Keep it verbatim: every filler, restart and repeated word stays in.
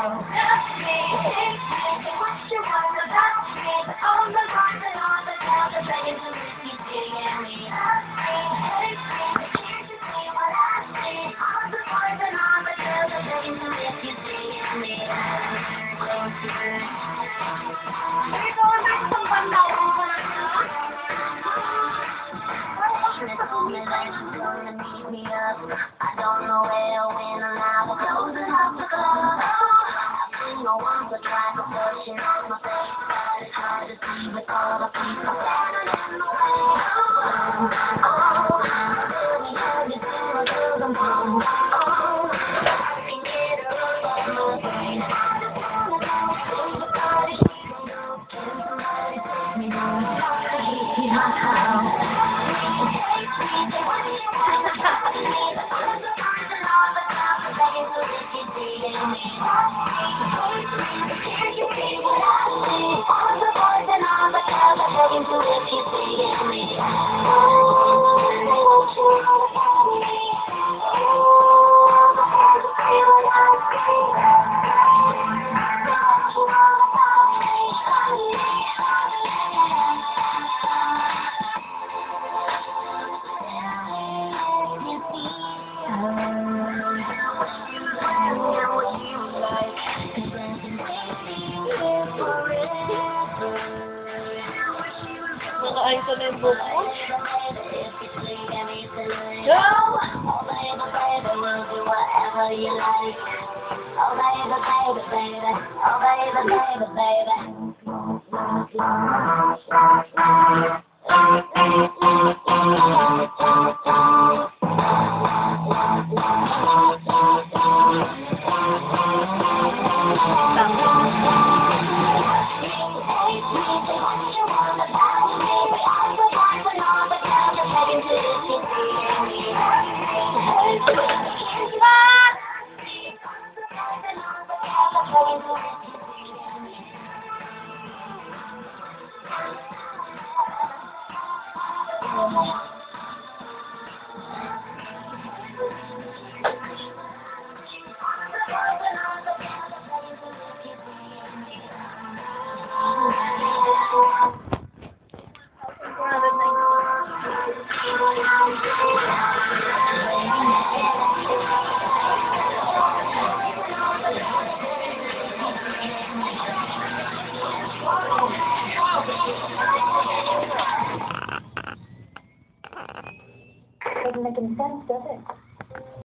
I don't know where, when, or how, but closing up the club. No one's a track of pushing on my face, but it's hard to see with all the people standing in the way. Oh, let me have you do a rhythm boom. Oh, I can get a run on my brain. I just wanna go, everybody, can somebody take me home? Take me home. Nakaayos na yung buhok ko. Go! Oh, baby, baby, we'll do whatever you like. Oh, baby, baby, baby. Oh, baby, baby, baby. Doesn't make any sense, does it?